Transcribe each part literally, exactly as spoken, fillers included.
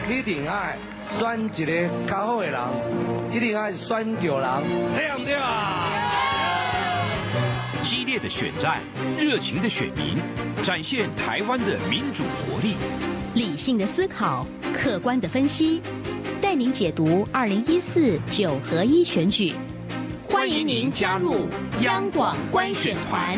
一定爱选一个较好的人，一定爱选对人，对不对啊？ 激烈的选战，热情的选民，展现台湾的民主活力。 理性的思考，客观的分析，带您解读二零一四九合一选举。欢迎您加入央广观选团。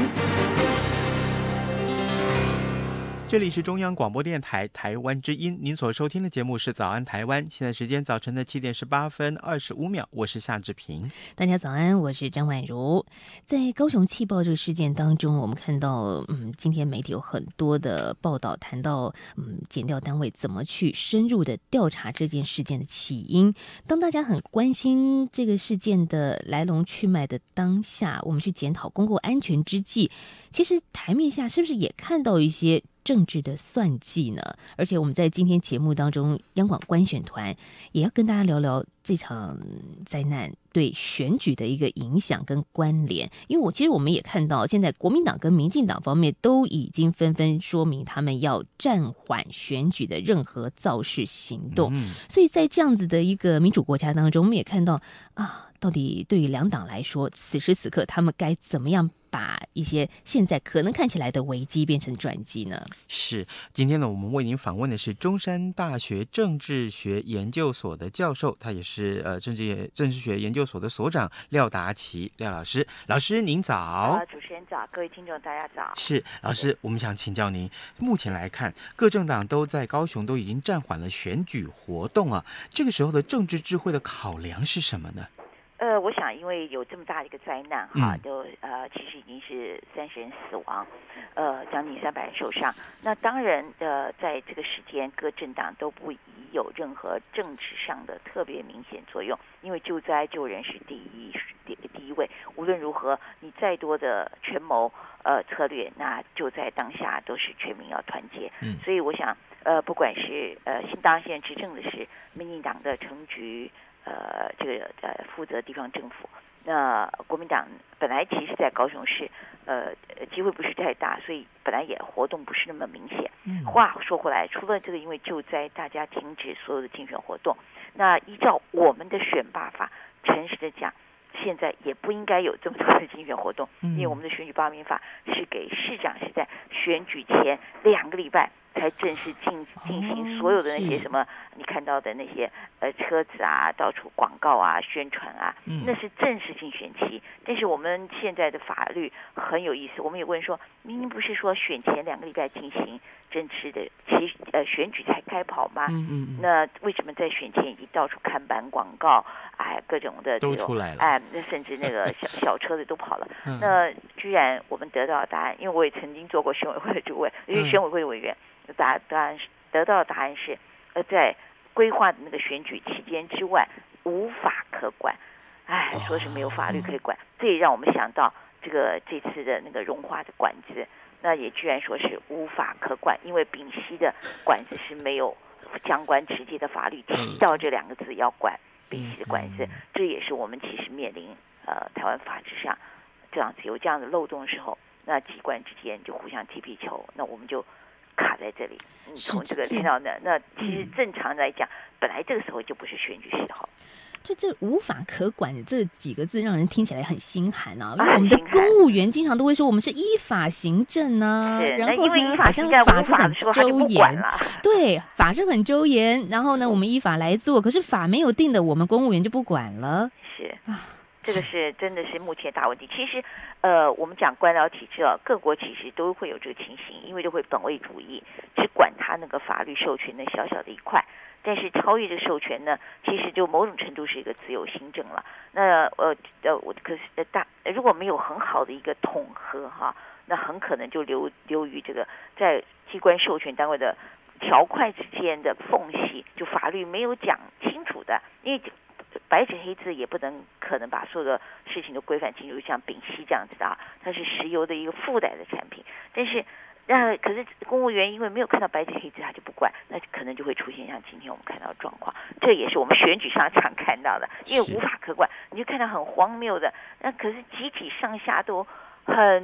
这里是中央广播电台台湾之音，您所收听的节目是早安台湾，现在时间早晨的七点十八分二十五秒，我是夏志平。 大家早安，我是张婉如。在高雄气爆这个事件当中，我们看到，嗯，今天媒体有很多的报道谈到，嗯，检调单位怎么去深入的调查这件事件的起因。当大家很关心这个事件的来龙去脉的当下，我们去检讨公共安全之际，其实台面下是不是也看到一些政治的算计呢？而且我们在今天节目当中，央广观选团也要跟大家聊聊这场灾难对选举的一个影响跟关联。因为我其实我们也看到，现在国民党跟民进党方面都已经纷纷说明他们要暂缓选举的任何造势行动。嗯、所以在这样子的一个民主国家当中，我们也看到啊，到底对于两党来说，此时此刻他们该怎么样把一些现在可能看起来的危机变成转机呢？ 是，今天呢，我们为您访问的是中山大学政治学研究所的教授，他也是呃政治政治学研究所的所长廖达奇廖老师。老师您早。 啊，主持人早，各位听众大家早。 是，老师，我们想请教您，目前来看，各政党都在高雄都已经暂缓了选举活动啊，这个时候的政治智慧的考量是什么呢？ 呃，我想，因为有这么大的一个灾难哈，都呃，其实已经是三十人死亡，呃，将近三百人受伤。那当然，呃，在这个时间，各政党都不宜有任何政治上的特别明显作用，因为救灾救人是第一第第一位。无论如何，你再多的权谋呃策略，那就在当下都是全民要团结。嗯，所以我想，呃，不管是呃，新当然现在执政的是民进党的陈菊。呃，这个呃，负责地方政府。那国民党本来其实在高雄市，呃，机会不是太大，所以本来也活动不是那么明显。嗯、话说回来，除了这个因为救灾，大家停止所有的竞选活动，那依照我们的选罢法，诚实的讲，现在也不应该有这么多的竞选活动，嗯、因为我们的选举罢免法是给市长是在选举前两个礼拜才正式进进行所有的那些什么，你看到的那些呃车子啊，到处广告啊、宣传啊，嗯、那是正式竞选期。但是我们现在的法律很有意思，我们也问说，明明不是说选前两个礼拜进行正式的其呃选举才开跑吗？嗯嗯嗯那为什么在选前已经到处看板广告，哎，各种的都出来了， 哎，甚至那个小小车子都跑了。嗯、那居然我们得到的答案，因为我也曾经做过选委会的主委，因为选委会的委员。答答案是得到的答案是，呃，在规划的那个选举期间之外，无法可管。哎，说是没有法律可以管，这也让我们想到这个这次的那个融化的管子，那也居然说是无法可管，因为丙烯的管子是没有相关直接的法律提到这两个字要管丙烯的管子，这也是我们其实面临呃台湾法制上这样子有这样的漏洞的时候，那机关之间就互相踢皮球，那我们就卡在这里。你从这个听到的，那其实正常来讲，本来这个时候就不是选举时候。 就这无法可管这几个字，让人听起来很心寒啊！因为我们的公务员经常都会说，我们是依法行政啊，然后呢，好像法是很周延，对，法是很周延，然后呢，我们依法来做，可是法没有定的，我们公务员就不管了。 是啊。这个是真的是目前大问题。其实，呃，我们讲官僚体制啊，各国其实都会有这个情形，因为都会本位主义，只管他那个法律授权的小小的一块。但是超越这个授权呢，其实就某种程度是一个自由行政了。那呃呃，我可是呃大如果没有很好的一个统合哈，那很可能就流流于这个在机关授权单位的条块之间的缝隙，就法律没有讲清楚的，因为白纸黑字也不能可能把所有的事情都规范清楚，像丙烯这样子的啊，它是石油的一个附带的产品，但是那可是公务员因为没有看到白纸黑字，他就不管，那可能就会出现像今天我们看到的状况，这也是我们选举上常看到的，因为无法可管，你就看到很荒谬的，那可是集体上下都很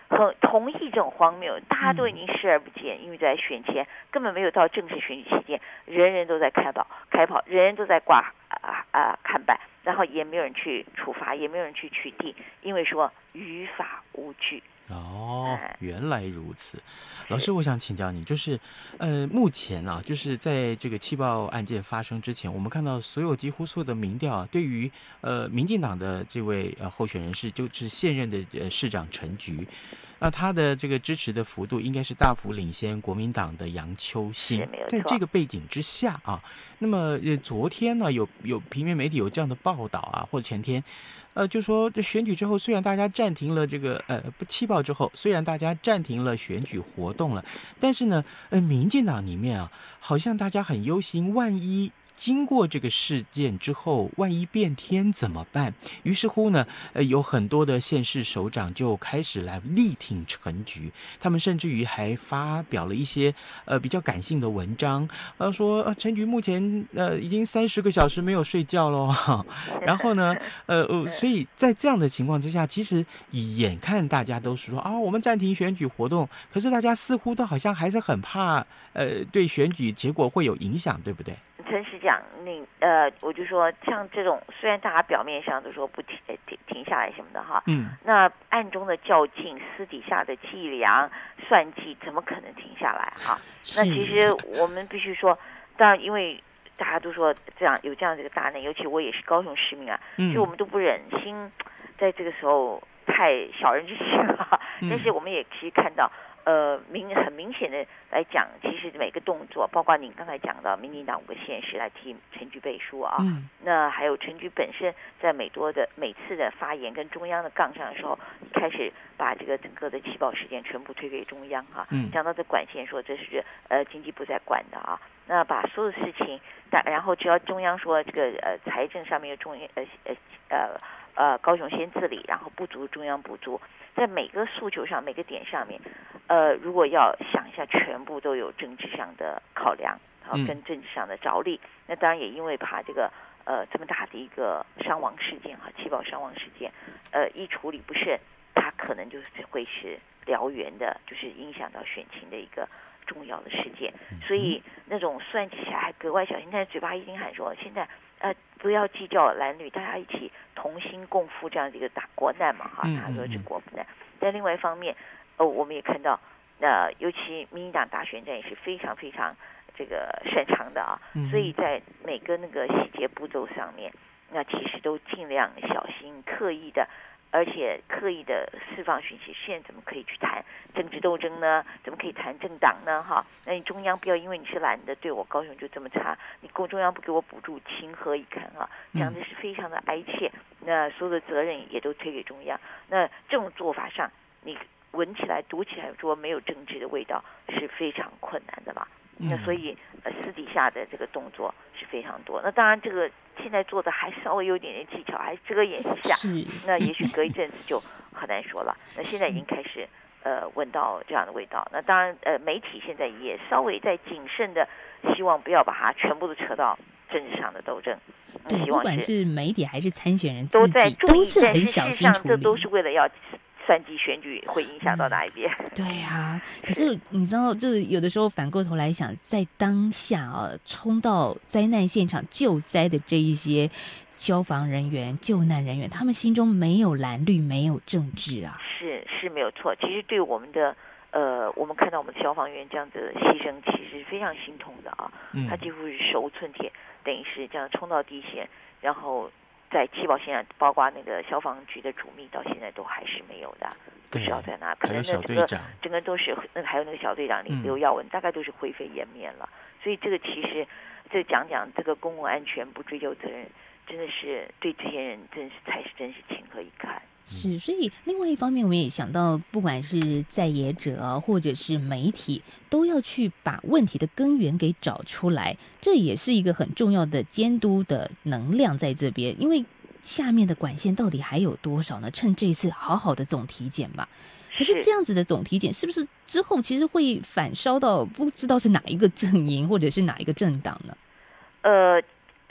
和同意这种荒谬，大家都已经视而不见，嗯、因为在选前根本没有到正式选举期间，人人都在开跑开跑，人人都在挂啊啊看板，然后也没有人去处罚，也没有人去取缔，因为说于法无据。 哦，原来如此。老师，我想请教你，就是，呃，目前啊，就是在这个气爆案件发生之前，我们看到所有几乎所有的民调啊，对于呃民进党的这位呃候选人是就是现任的呃市长陈菊，那他的这个支持的幅度应该是大幅领先国民党的杨秋兴。在这个背景之下啊，那么呃昨天呢，有有平面媒体有这样的报道啊，或者前天。呃，就说这选举之后，虽然大家暂停了这个呃不气爆之后，虽然大家暂停了选举活动了，但是呢，呃，民进党里面啊，好像大家很忧心，万一经过这个事件之后，万一变天怎么办？于是乎呢，呃，有很多的县市首长就开始来力挺陈菊，他们甚至于还发表了一些呃比较感性的文章，呃，说呃陈菊目前呃已经三十个小时没有睡觉了，然后呢，呃呃，所以在这样的情况之下，其实眼看大家都是说啊，我们暂停选举活动，可是大家似乎都好像还是很怕，呃，对选举结果会有影响，对不对？ 诚实讲，你呃，我就说像这种，虽然大家表面上都说不停停停下来什么的哈，嗯，那暗中的较劲，私底下的计量算计，怎么可能停下来哈？那其实我们必须说，当然因为大家都说这样有这样这个大难，尤其我也是高雄市民啊，嗯，就我们都不忍心在这个时候太小人之心了，嗯，但是我们也其实看到。呃，明很明显的来讲，其实每个动作，包括您刚才讲到民进党五个县市来替陈菊背书啊，嗯，那还有陈菊本身在每多的每次的发言跟中央的杠上的时候，开始把这个整个的气爆事件全部推给中央哈，嗯，讲到这管线说这是呃经济部在管的啊，那把所有事情，但然后只要中央说这个呃财政上面有中央呃呃呃呃高雄先自理，然后不足中央补助。在每个诉求上、每个点上面，呃，如果要想一下，全部都有政治上的考量，好，跟政治上的着力。嗯、那当然也因为怕这个呃这么大的一个伤亡事件哈，气爆伤亡事件，呃，一处理不慎，它可能就是会是燎原的，就是影响到选情的一个重要的事件。所以那种算计起来还格外小心，但是嘴巴一定喊说现在。呃，不要计较蓝绿，大家一起同心共赴这样的一个大国难嘛，哈，他说是国难。但另外一方面，呃，我们也看到，呃，尤其民进党大选战也是非常非常这个擅长的啊，嗯、所以在每个那个细节步骤上面，那其实都尽量小心、刻意的。而且刻意的释放讯息，现在怎么可以去谈政治斗争呢？怎么可以谈政党呢？哈，那你中央不要因为你是蓝的，对我高雄就这么差，你够中央不给我补助，情何以堪啊？讲的是非常的哀切，那所有的责任也都推给中央。那这种做法上，你闻起来、读起来说没有政治的味道，是非常困难的吧？那所以呃私底下的这个动作是非常多。那当然这个现在做的还稍微有一点点技巧，还遮掩一下，那也许隔一阵子就很难说了。那现在已经开始呃闻到这样的味道。那当然呃媒体现在也稍微在谨慎的，希望不要把它全部都扯到政治上的斗争。 对， 希望不管是媒体还是参选人都在注意， 都是很小心处理。 这都是为了要。算计选举会影响到哪一边？ 嗯、对呀、啊，可是你知道，这有的时候反过头来想，在当下啊，冲到灾难现场救灾的这一些消防人员、救难人员，他们心中没有蓝绿，没有政治啊。 是是没有错。其实对我们的呃，我们看到我们的消防员这样子牺牲，其实非常心痛的啊。嗯、他几乎是手无寸铁，等于是这样冲到第一线，然后。在气爆现场，包括那个消防局的主秘，到现在都还是没有的，不知道在哪。可能那整个整个都是那个还有那个小队长刘耀文，嗯、大概都是灰飞烟灭了。所以这个其实，这讲讲这个公共安全不追究责任，真的是对这些人真是才是真是情何以堪。 是，所以另外一方面，我们也想到，不管是在野者啊，或者是媒体，都要去把问题的根源给找出来，这也是一个很重要的监督的能量在这边。因为下面的管线到底还有多少呢？趁这一次好好的总体检吧。可是这样子的总体检，是不是之后其实会反烧到不知道是哪一个阵营或者是哪一个政党呢？ 呃。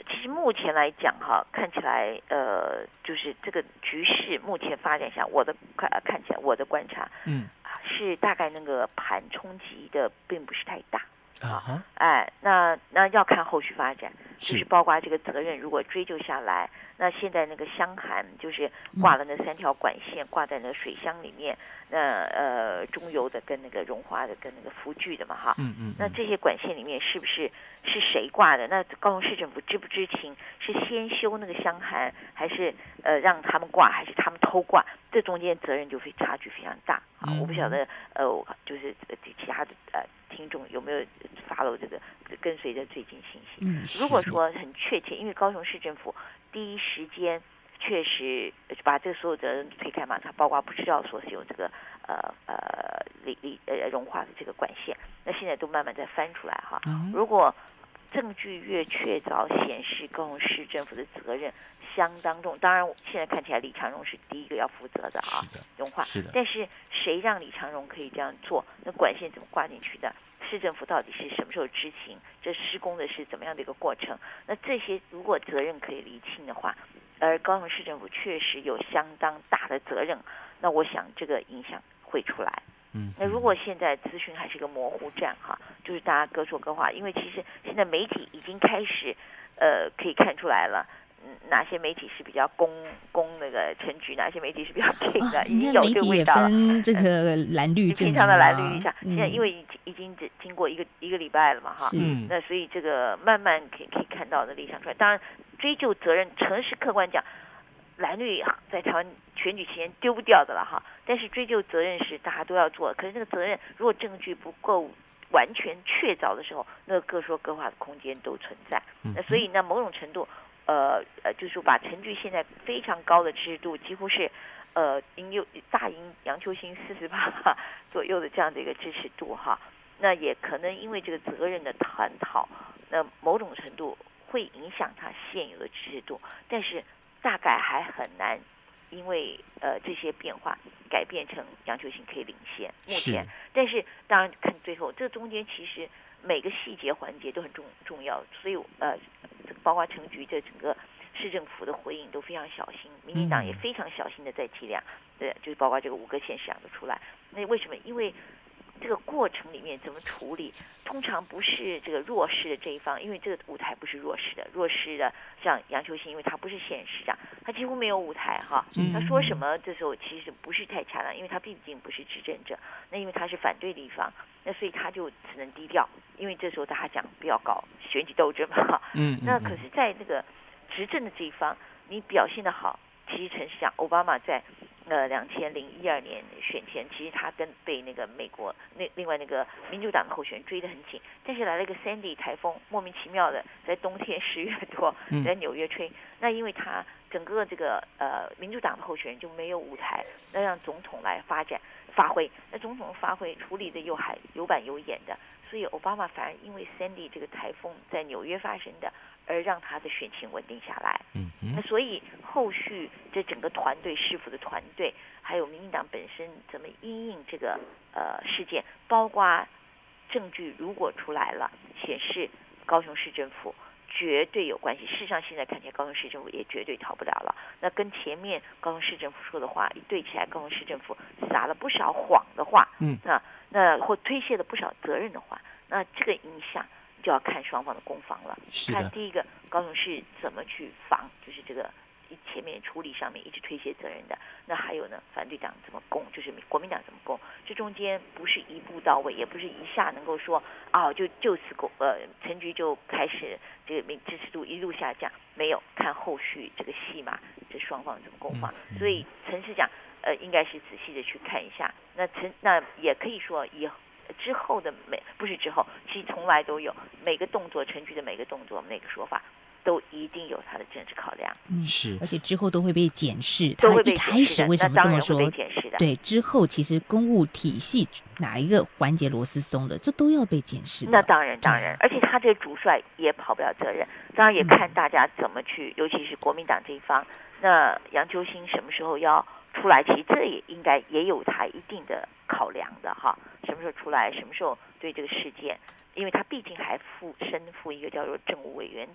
其实目前来讲哈，看起来呃，就是这个局势目前发展下，我的看看起来我的观察， 嗯， 是大概那个盘冲击的并不是太大。 啊， 哎，那那要看后续发展， 是就是包括这个责任如果追究下来，那现在那个箱涵就是挂了那三条管线，挂在那个水箱里面，那呃中油的跟那个荣华的跟那个福聚的嘛哈， 嗯嗯， 那这些管线里面是不是是谁挂的？那高雄市政府知不知情？是先修那个箱涵，还是呃让他们挂，还是他们偷挂？这中间责任就非差距非常大啊！ 嗯、 我不晓得呃，就是其他的呃听众有没有 follow 这个跟随着最近信息？ 嗯， 如果说很确切，因为高雄市政府第一时间确实把这个所有责任推开嘛，它包括不知道说是有这个呃呃锂锂呃融化的这个管线，那现在都慢慢在翻出来哈。 嗯、 如果证据越确凿，显示高雄市政府的责任相当重。当然，现在看起来李长荣是第一个要负责的啊，融化。 是的。 但是谁让李长荣可以这样做？那管线怎么挂进去的？市政府到底是什么时候知情？这施工的是怎么样的一个过程？那这些如果责任可以厘清的话，而高雄市政府确实有相当大的责任，那我想这个影响会出来。 嗯， 那如果现在资讯还是个模糊战哈，就是大家各说各话，因为其实现在媒体已经开始，呃，可以看出来了，嗯，哪些媒体是比较攻攻那个陈菊，哪些媒体是比较挺的， 哦、 已经有这个味道了。 媒体也分这个蓝绿阵营、啊， 平常的蓝绿一下， 嗯、 现在因为已经已经经过一个一个礼拜了嘛哈， 嗯， 那所以这个慢慢可以可以看到的理想出来。当然，追究责任，诚实客观讲。蓝绿在台湾选举期间丢不掉的了哈，但是追究责任是大家都要做，可是那个责任如果证据不够完全确凿的时候，那个各说各话的空间都存在。那所以呢，某种程度，呃呃，就是说把陈菊现在非常高的支持度，几乎是呃赢有大赢杨秋兴四十趴左右的这样的一个支持度哈，那也可能因为这个责任的探讨，那某种程度会影响他现有的支持度，但是。大概还很难，因为呃这些变化改变成杨秋兴可以领先。目前，但是当然看最后，这中间其实每个细节环节都很重重要，所以呃，这个包括陈菊这整个市政府的回应都非常小心，民进党也非常小心的在计量，对，就是包括这个五个县市长都出来。那为什么？因为这个过程里面怎么处理，通常不是这个弱势的这一方，因为这个舞台不是弱势的，弱势的像杨秋兴，因为他不是县市长，他几乎没有舞台哈，他说什么这时候其实不是太恰当，因为他毕竟不是执政者，那因为他是反对的一方，那所以他就只能低调，因为这时候大家讲不要搞选举斗争嘛哈， 嗯， 那可是在那个执政的这一方，你表现得好，其实陈市长奥巴马在。呃，两千零一二年选前，其实他跟被那个美国那另外那个民主党的候选人追得很紧，但是来了一个 Sandy 台风，莫名其妙的在冬天十月多在纽约吹，嗯、那因为他整个这个呃民主党的候选人就没有舞台，那让总统来发展发挥，那总统发挥处理的又还有板有眼的，所以奥巴马反而因为 Sandy 这个台风在纽约发生的。而让他的选情稳定下来， 嗯， 那所以后续这整个团队市府的团队，还有民进党本身怎么因应这个呃事件，包括证据如果出来了，显示高雄市政府绝对有关系。事实上，现在看起来高雄市政府也绝对逃不了了。那跟前面高雄市政府说的话一对起来，高雄市政府撒了不少谎的话， 嗯， 那那或推卸了不少责任的话，那这个影响。就要看双方的攻防了。看第一个高雄市怎么去防，就是这个前面处理上面一直推卸责任的。那还有呢，反对党怎么攻，就是国民党怎么攻。这中间不是一步到位，也不是一下能够说啊，就就此攻呃陈菊就开始这个民支持度一路下降。没有看后续这个戏码，这双方怎么攻防。嗯、所以陈市长呃应该是仔细的去看一下。那陈那也可以说以。之后的每不是之后，其实从来都有每个动作，陈菊的每个动作、每个说法，都一定有他的政治考量。 嗯， 是， 而且之后都会被检视。 他一开始为什么这么说？对，之后其实公务体系哪一个环节螺丝松的，这都要被检视的。 那当然，当然，而且他这个主帅也跑不了责任。当然也看大家怎么去，嗯、尤其是国民党这一方。那杨秋兴什么时候要出来？其实这也应该也有他一定的考量的哈。什么时候出来？什么时候对这个事件？因为他毕竟还负身负一个叫做政务委员的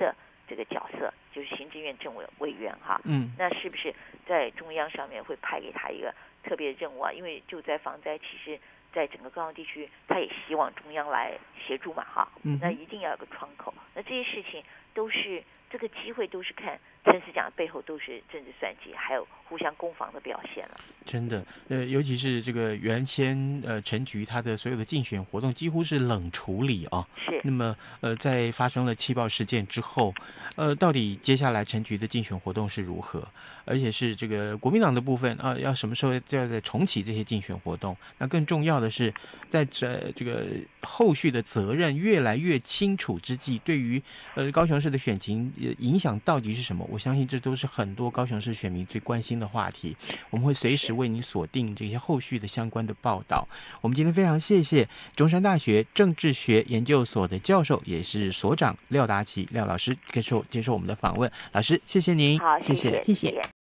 这个角色，就是行政院政委委员哈。 嗯， 那是不是在中央上面会派给他一个特别的任务啊？因为救灾防灾，其实在整个高雄地区，他也希望中央来协助嘛哈。 嗯， 那一定要有个窗口。那这些事情都是这个机会，都是看陈市长背后都是政治算计，还有互相攻防的表现了。 真的，呃，尤其是这个原先呃陈菊他的所有的竞选活动几乎是冷处理啊。 是。 那么呃，在发生了气爆事件之后，呃，到底接下来陈菊的竞选活动是如何？而且是这个国民党的部分啊，要什么时候就要再重启这些竞选活动？那更重要的是，在这这个后续的责任越来越清楚之际，对于呃高雄市的选情影响到底是什么？我相信这都是很多高雄市选民最关心的话题。我们会随时为您锁定这些后续的相关的报道。我们今天非常谢谢中山大学政治学研究所的教授，也是所长廖达奇廖老师接受接受我们的访问。老师，谢谢您， 好， 谢谢。 谢谢。